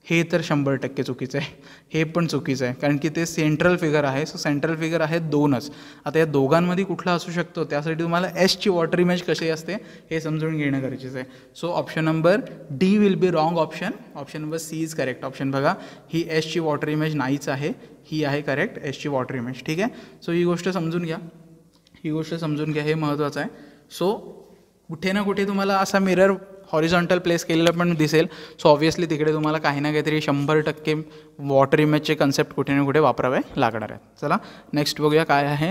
हे तर 100% चुकीचं आहे, हे पण चुकीचं आहे, कारण की ते सेंट्रल फिगर आहे. सो सेंट्रल फिगर आहे 2च. आता या दोघांमध्ये कुठला असू शकतो त्यासाठी तुम्हाला एसची वॉटर इमेज कशी असते हे समजून घेणं गरजेचं आहे. So option number D will be wrong option. Option number C is correct option. बघा ही एसची वॉटर इमेज नाहीच आहे, ही आहे करेक्ट एसची वॉटर इमेज. ठीक आहे. सो ही गोष्ट समजून घ्या, हे महत्त्वाचं आहे. सो कुठे ना कुठे तुम्हाला असा मिरर हॉरिझॉन्टल प्लेस केलेलं पण दिसेल. सो ऑब्व्हियसली तिकडे तुम्हाला काही ना काहीतरी 100% वॉटर इमेजचे कन्सेप्ट कुठे ना कुठे वापरावे लागणार आहेत. चला नेक्स्ट बघूया काय आहे.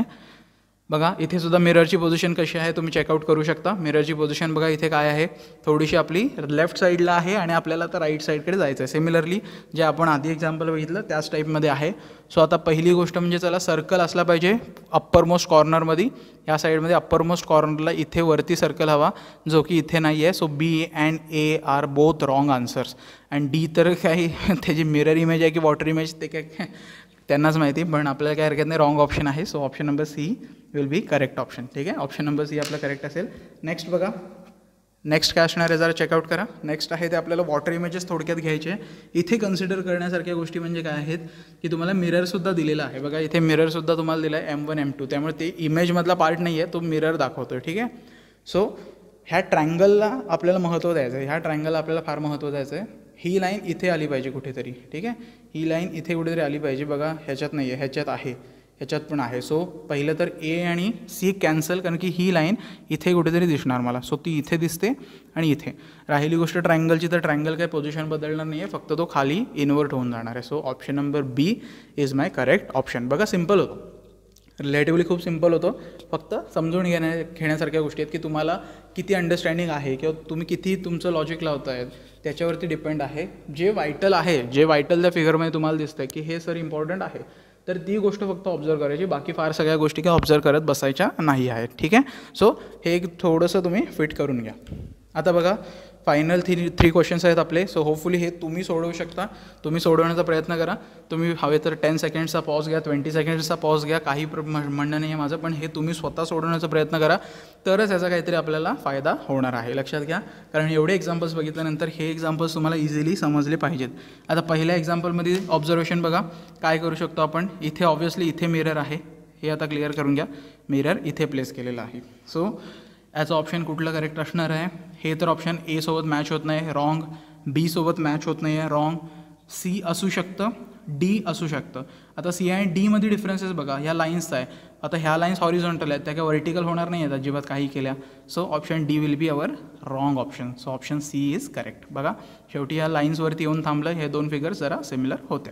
बघा इथे सुद्धा मिररची पोझिशन कशी आहे तुम्ही चेकआउट करू शकता. मिररची पोझिशन बघा इथे काय आहे, थोडीशी आपली लेफ्ट साईडला आहे आणि आपल्याला तर राईट साईडकडे जायचं आहे. सिमिलरली जे आपण आधी एक्झाम्पल बघितलं त्याच टाईपमध्ये आहे. सो आता पहिली गोष्ट म्हणजे चला सर्कल असला पाहिजे अप्पर मोस्ट कॉर्नरमध्ये. या साईडमध्ये अप्पर मोस्ट कॉर्नरला इथे वरती सर्कल हवा, जो की इथे नाही आहे. So B and A are both wrong answers. And D तर काही त्याची मिरर इमेज आहे की वॉटर इमेज ते काय त्यांनाच माहिती, पण आपल्याला काय हरकत नाही, रॉंग ऑप्शन आहे. So option number C will be correct option. ठीक आहे, ऑप्शन नंबर सी आपलं करेक्ट असेल. नेक्स्ट बघा, नेक्स्ट काय असणार आहे जरा चेकआउट करा. नेक्स्ट आहे ते आपल्याला वॉटर इमेजेस थोडक्यात घ्यायचे. इथे कन्सिडर करण्यासारख्या गोष्टी म्हणजे काय आहेत की तुम्हाला मिररसुद्धा दिलेला आहे. बघा इथे मिररसुद्धा तुम्हाला दिला आहे M1 M2, त्यामुळे ते इमेजमधला पार्ट नाही आहे, तो मिरर दाखवतो आहे. ठीक आहे. सो ह्या ट्रायंगलला आपल्याला महत्त्व द्यायचं आहे, ह्या ट्रायंगलला आपल्याला फार महत्त्व द्यायचं आहे. ही लाईन इथे आली पाहिजे कुठेतरी. ठीक आहे, ही लाईन इथे कुठेतरी आली पाहिजे. बघा ह्याच्यात नाही आहे, ह्याच्यात आहे, ह्याच्यात पण आहे. सो पहिलं तर ए आणि सी कॅन्सल, कारण की ही लाईन इथे कुठेतरी दिसणार मला. सो ती इथे दिसते आणि इथे राहिली गोष्ट ट्रायंगलची, तर ट्रायंगल काही पोझिशन बदलणार नाही आहे, फक्त तो खाली इन्व्हर्ट होऊन जाणार आहे. So option number B is my correct option. बघा सिम्पल होतं, रिलेटिव्हली खूप सिम्पल होतं. फक्त समजून घेण्यासारख्या गोष्टी आहेत की तुम्हाला किती अंडरस्टँडिंग आहे किंवा तुम्ही किती तुमचं लॉजिक लावत आहेत त्याच्यावरती डिपेंड आहे. जे वायटल आहे, जे वायटल त्या फिगरमध्ये तुम्हाला दिसतं की हे सर इम्पॉर्टंट आहे, तर ती गोष्ट फक्त ऑब्झर्व करायची, बाकी फार सगळ्या गोष्टी काय ऑब्झर्व करत बसायच्या नाही आहेत. ठीक आहे. सो हे एक थोडंसं तुम्ही फिट करून घ्या. आता बघा फायनल 3 क्वेश्चन्स आहेत आपले. सो होपफुली हे तुम्ही सोडवू शकता. तुम्ही सोडवण्याचा प्रयत्न करा. तुम्ही हवे तर 10 सेकंड्सचा पॉज घ्या, 20 सेकंड्सचा पॉज घ्या, काही म्हणणं नाही आहे माझं, पण हे तुम्ही स्वतः सोडवण्याचा प्रयत्न करा, तरच याचा काहीतरी आपल्याला फायदा होणार आहे. लक्षात घ्या, कारण एवढे एक्झाम्पल्स बघितल्यानंतर हे एक्झाम्पल्स तुम्हाला इझिली समजले पाहिजेत. आता पहिल्या एक्झाम्पलमध्ये ऑब्झर्वेशन बघा काय करू शकतो आपण. इथे ऑब्व्हियसली इथे मिरर आहे, हे आता क्लिअर करून घ्या, मिरर इथे प्लेस केलेला आहे. सो याचं ऑप्शन कुठलं करेक्ट असणार आहे. हे तर ऑप्शन ए सोबत मॅच होत नाही, रॉंग. बी सोबत मॅच होत नाही आहे, रॉंग. सी असू शकतं, डी असू शकतं. आता सी आणि डीमध्ये डिफरन्सेस बघा, ह्या लाईन्सचा आहे. आता ह्या लाईन्स हॉरिझॉन्टल आहेत, त्या काय व्हर्टिकल होणार नाही आहेत अजिबात काही केल्या. So option D will be our wrong option. So option C is correct. बघा शेवटी ह्या लाईन्सवरती येऊन थांबलं, हे 2 फिगर्स जरा सिमिलर होत्या.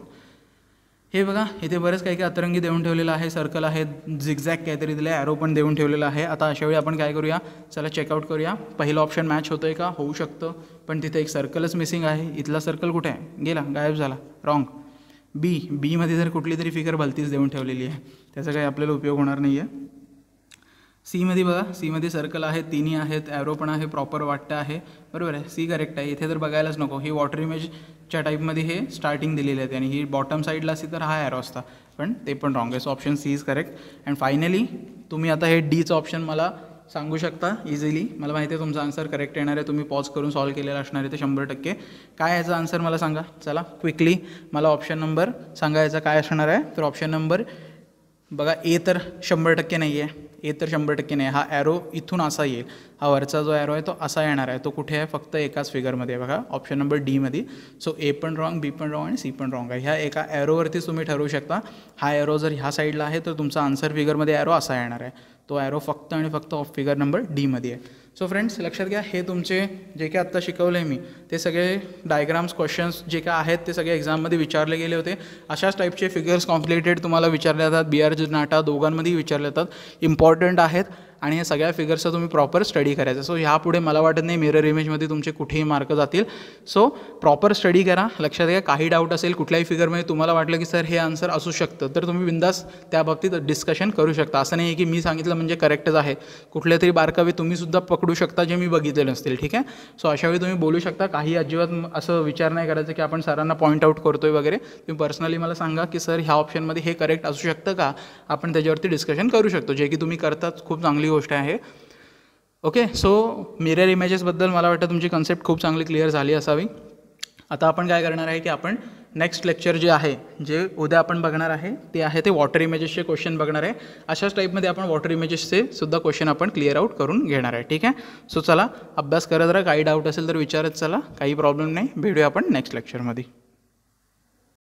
हे बघा इथे बरेच काही अतरंगी देऊन ठेवलेलं आहे, सर्कल आहे, झिगझॅग काहीतरी दिलं आहे, ॲरो पण देऊन ठेवलेलं आहे. आता अशावेळी आपण काय करूया, चला चेकआउट करूया. पहिलं ऑप्शन मॅच होतं आहे का, होऊ शकतं, पण तिथे एक सर्कलच मिसिंग आहे. इथला सर्कल कुठे आहे, गेला, गायब झाला, रॉंग. बीमध्ये जर कुठली तरी फिगर भलतीच देऊन ठेवलेली आहे, त्याचा काही आपल्याला उपयोग होणार नाही आहे. सीमध्ये बघा, सीमध्ये सर्कल आहे, तिन्ही आहेत, ॲरो पण आहे, प्रॉपर वाटतं आहे, बरोबर आहे. सी करेक्ट आहे. इथे तर बघायलाच नको, ही वॉटर इमेजच्या टाईपमध्ये हे स्टार्टिंग दिलेली आहे आणि ही बॉटम साईडला असती तर हा ॲरो असता, पण ते पण रॉंग आहे. So option C is correct. And finally तुम्ही आता हे डीचं ऑप्शन मला सांगू शकता इझिली. मला माहिती आहे तुमचा आन्सर करेक्ट येणार आहे, तुम्ही पॉज करून सॉल्व केलेला असणार आहे ते 100%. काय याचा आन्सर मला सांगा, चला क्विकली मला ऑप्शन नंबर सांगा याचा काय असणार आहे. तर ऑप्शन नंबर बघा ए तर 100% नाही आहे, ए तर 100% नाही. हा ॲरो इथून असा येईल, हा वरचा जो ॲरो आहे तो असा येणार आहे, तो कुठे आहे, फक्त एकाच फिगरमध्ये आहे बघा, ऑप्शन नंबर डीमध्ये. सो ए पण रॉंग, बी पण रॉंग आणि सी पण रॉंग आहे. ह्या एका ॲरोवरतीच तुम्ही ठरवू शकता. हा ॲरो जर ह्या साईडला आहे तर तुमचा आन्सर फिगरमध्ये ॲरो असा येणार आहे, तो ॲरो फक्त आणि फक्त फिगर नंबर डीमध्ये आहे. सो फ्रेंड्स लक्षात घ्या, हे तुमचे जे काही आत्ता शिकवलं आहे मी ते सगळे डायग्राम्स क्वेश्चन्स जे काय आहेत ते सगळे एक्झाममध्ये विचारले गेले होते. अशाच टाईपचे फिगर्स कॉम्प्लिकेटेड तुम्हाला विचारले जातात, BR नाटा दोघांमध्येही विचारले जातात, इम्पॉर्टंट आहेत आणि या सगळ्या फिगर्सचा तुम्ही प्रॉपर स्टडी करायचा. सो ह्यापुढे मला वाटत नाही मिरर इमेजमध्ये तुमचे कुठेही मार्क जातील. सो प्रॉपर स्टडी करा. लक्षात घ्या, काही डाऊट असेल कुठल्याही फिगरमध्ये तुम्हाला वाटलं की सर हे आन्सर असू शकतं, तर तुम्ही बिंदास त्या बाबतीत डिस्कशन करू शकता. असं नाही आहे की मी सांगितलं म्हणजे करेक्टच आहे, कुठले तरी बारकावे तुम्हीसुद्धा पकडू शकता जे मी बघितले नसतील. ठीक आहे. सो अशावेळी तुम्ही बोलू शकता, काही अजिबात असं विचार नाही करायचं की आपण सरांना पॉईंट आउट करतोय वगैरे. तुम्ही पर्सनली मला सांगा की सर ह्या ऑप्शनमध्ये हे करेक्ट असू शकतं का, आपण त्याच्यावरती डिस्कशन करू शकतो, जे की तुम्ही करताच, खूप चांगली गोष्ट आहे. ओके. सो मिरर इमेजेसबद्दल मला वाटतं तुमची कन्सेप्ट खूप चांगली क्लिअर झाली असावी. आता आपण काय करणार आहे की आपण नेक्स्ट लेक्चर जे आहे, जे उद्या आपण बघणार आहे ते आहे ते वॉटर इमेजेसचे क्वेश्चन बघणार आहे. अशाच टाईपमध्ये आपण वॉटर इमेजेसचे सुद्धा क्वेश्चन आपण क्लिअर आउट करून घेणार आहे. ठीक आहे. सो चला अभ्यास करत राहा. काही डाऊट असेल तर विचारत चला, काही प्रॉब्लेम नाही. भेटूया आपण नेक्स्ट लेक्चरमध्ये.